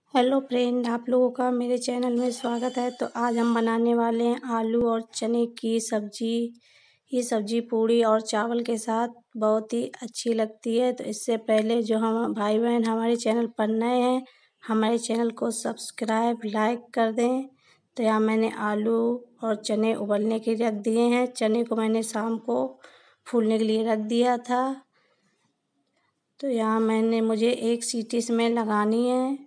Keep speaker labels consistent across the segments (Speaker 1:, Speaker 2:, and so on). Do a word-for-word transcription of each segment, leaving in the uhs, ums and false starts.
Speaker 1: Hello friend, आप लोगों का मेरे चैनल में स्वागत है। तो आज हम बनाने वाले हैं आलू और चने की सब्जी। ये सब्जी पूड़ी और चावल के साथ बहुत ही अच्छी लगती है। तो इससे पहले जो हम भाई बहन हमारे चैनल पर नए हैं, हमारे चैनल को सब्सक्राइब लाइक कर दें। तो यहाँ मैंने आलू और चने उबलने के लिए रख दिए हैं। चने को मैंने शाम को फूलने के लिए रख दिया था। तो यहाँ मैंने मुझे एक सीटी इसमें लगानी है।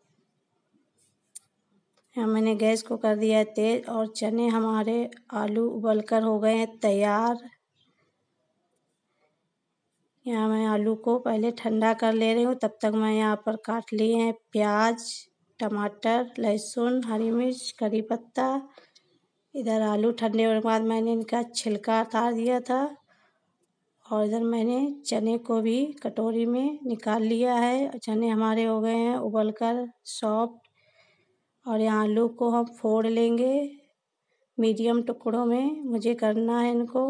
Speaker 1: यहाँ मैंने गैस को कर दिया है तेज और चने हमारे आलू उबलकर हो गए हैं तैयार। यहाँ मैं आलू को पहले ठंडा कर ले रही हूँ। तब तक मैं यहाँ पर काट लिए हैं प्याज, टमाटर, लहसुन, हरी मिर्च, करी पत्ता। इधर आलू ठंडे होने के बाद मैंने इनका छिलका उतार दिया था और इधर मैंने चने को भी कटोरी में निकाल लिया है। चने हमारे हो गए हैं उबलकर सॉफ्ट। और यहाँ आलू को हम फोड़ लेंगे मीडियम टुकड़ों में, मुझे करना है इनको।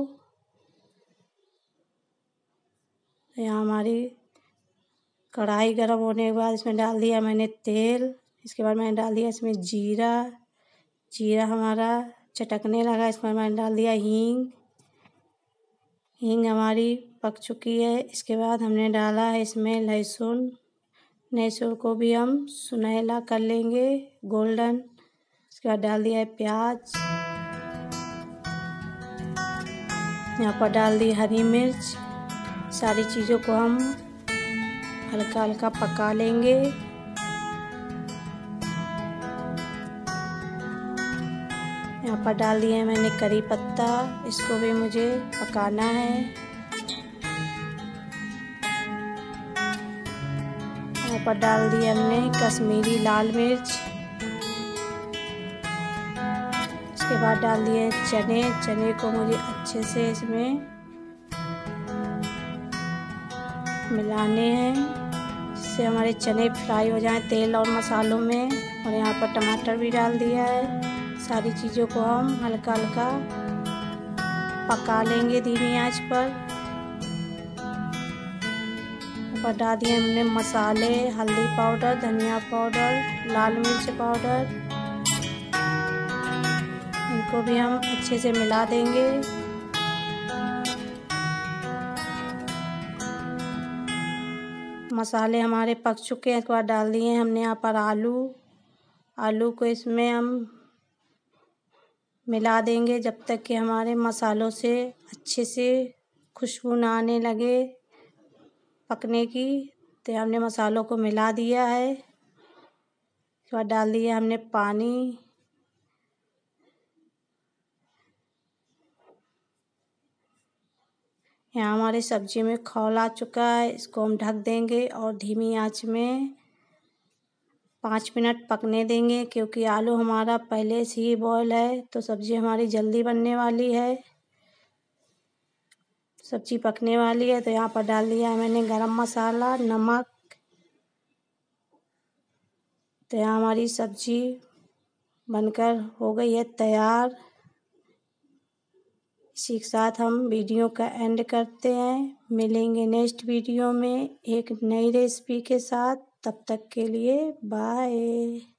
Speaker 1: यहाँ हमारी कढ़ाई गर्म होने के बाद इसमें डाल दिया मैंने तेल। इसके बाद मैंने डाल दिया इसमें जीरा। जीरा हमारा चटकने लगा, इसमें मैंने डाल दिया हींग। हींग हमारी पक चुकी है। इसके बाद हमने डाला है इसमें लहसुन। लहसुन को भी हम सुनहला कर लेंगे, गोल्डन। इसके बाद डाल दिया है प्याज। यहाँ पर डाल दी हरी मिर्च। सारी चीज़ों को हम हल्का हल्का पका लेंगे। यहाँ पर डाल दिए हैं मैंने करी पत्ता, इसको भी मुझे पकाना है। यहाँ पर डाल दी हमने कश्मीरी लाल मिर्च। इसके बाद डाल दिए चने। चने को मुझे अच्छे से इसमें मिलाने हैं, जिससे हमारे चने फ्राई हो जाएं तेल और मसालों में। और यहाँ पर टमाटर भी डाल दिया है। सारी चीज़ों को हम हल्का हल्का पका लेंगे धीमी आंच पर। यहाँ पर डाल दिए हमने मसाले, हल्दी पाउडर, धनिया पाउडर, लाल मिर्च पाउडर। इनको भी हम अच्छे से मिला देंगे। मसाले हमारे पक चुके हैं। इसके बाद डाल दिए हमने यहाँ पर आलू। आलू को इसमें हम मिला देंगे जब तक कि हमारे मसालों से अच्छे से खुशबू ना आने लगे पकने की। तो हमने मसालों को मिला दिया है। इसके बाद डाल दिया हमने पानी। यहाँ हमारी सब्जी में खौल आ चुका है। इसको हम ढक देंगे और धीमी आंच में पाँच मिनट पकने देंगे, क्योंकि आलू हमारा पहले से ही बॉयल है। तो सब्जी हमारी जल्दी बनने वाली है, सब्जी पकने वाली है। तो यहाँ पर डाल दिया है मैंने गरम मसाला, नमक। तो यहाँ हमारी सब्जी बनकर हो गई है तैयार। इसी के साथ हम वीडियो का एंड करते हैं। मिलेंगे नेक्स्ट वीडियो में एक नई रेसिपी के साथ। तब तक के लिए बाय।